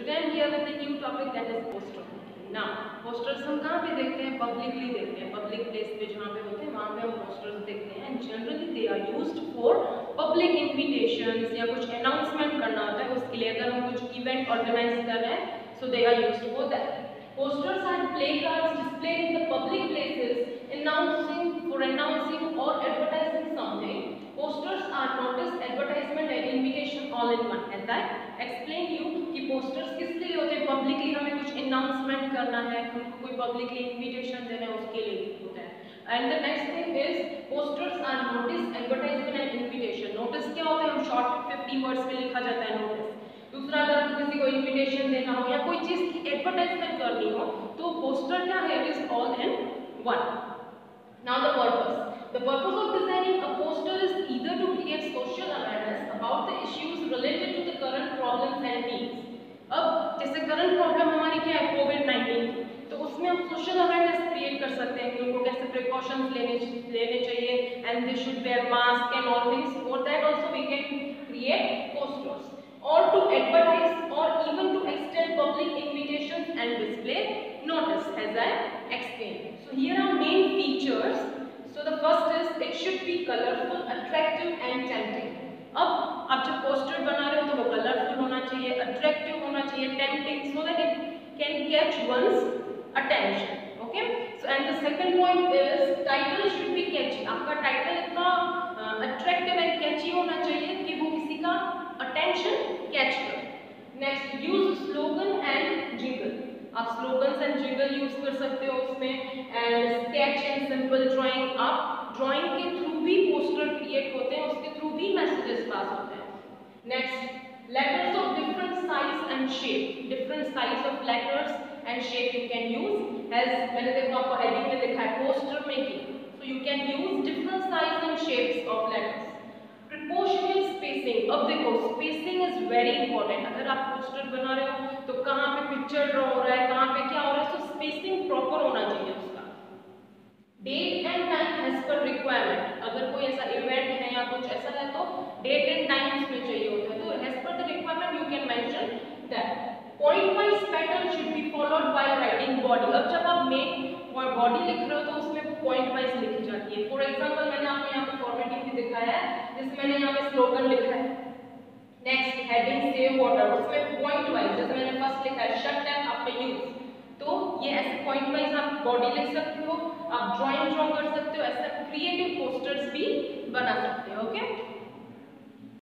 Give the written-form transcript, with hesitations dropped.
today I'm here with a new topic that is poster. Now, posters हम कहाँ पे देखते हैं? Publicly देखते हैं, public place पे जहाँ पे होते हैं वहाँ पे हम posters देखते हैं. And generally they are used for public invitations या कुछ announcement करना होता है उसके लिए अगर हम कुछ event organize कर रहे हैं, so they are used for that. Posters are placards displayed in the public places announcing or advertising something. Posters are notice, advertisement and invitation all in one. And that explain you कि posters किस लिए होते हैं? Publicly हमें कुछ announcement करना है, उनको कोई publicly invitation देना है उसके लिए होता है. And the next thing is posters are notice, advertisement and invitation. Notice क्या होता है? हम short 50 words में लिखा जाता है notice. दूसरा अगर आपको किसी को invitation देना हो या कोई चीज की advertisement करनी हो तो poster क्या है? It is all in one. Now the purpose. The purpose of designing a poster is either to create social awareness about the issues related to the current problems and needs. अब जैसे current problem हमारी क्या है? कोविड-19 की, तो उसमें हम social awareness create कर सकते हैं कि उनको कैसे प्रिकॉशंस लेने चाहिए and they should wear mask and all things. For that also we can create posters or to advertise or even to extend public invitations and display notice as I explained. So here are main features. So the first is it should be colorful, attractive and tempting. अब आप जब poster बना रहे हो तो वो colourful होना चाहिए, अट्रैक्टिव होना चाहिए, tempting, so that it can catch one's attention. Okay? So and the second point is title should be catchy. आपका टाइटल इतना अट्रैक्टिव एंड कैची होना चाहिए कि वो किसी का अटेंशन कैच करे. Next, use slogan and jingle. आप स्लोगन्स एंड जिंगल यूज कर सकते हो उसमें. And sketch and simple drawing. आप ड्राइंग के थ्रू भी पोस्टर क्रिएट होते हैं, उसके थ्रू भी मैसेजेस पास होते हैं. Next, letters of different size and shape. Different size of letters and shape you can use. As मैंने देखो आपको हेडिंग में लिखा है poster making. So you can use different size and shapes of letters. Proportional spacing. अब देखो spacing is very important. अगर आप पोस्टर बना रहे हो तो कहाँ पे पिक्चर ड्रॉ हो रहा है, कहाँ पे क्या हो रहा है, तो spacing proper होना चाहिए उसका. Date and time as per requirement. अगर कोई ऐसा इवेंट है या कुछ ऐसा है तो date and time इसमें चाहिए होता है, तो as per the requirement you can mention that. Point wise pattern should be followed while writing body. अब जब आप मेन बॉडी लिख रहे हो तो उसमें वो पॉइंट वाइज लिखी जाती है. फॉर एग्जांपल मैंने आपको यहाँ पे फॉर्मेटिंग भी दिखाया है जिसमें मैंने यहाँ पे स्लोगन लिखा है. नेक्स्ट, हेडिंग सेव वाटर, उसमें पॉइंट वाइज जैसे मैंने फर्स्ट लिखा है शट टैप आफ्टर यूज, तो ये ऐसे पॉइंट वाइज आप बॉडी लिख सकते हो, आप ड्राइंग ड्रॉ कर सकते हो, ऐसे क्रिएटिव पोस्टर्स भी बना सकते हो. ओके.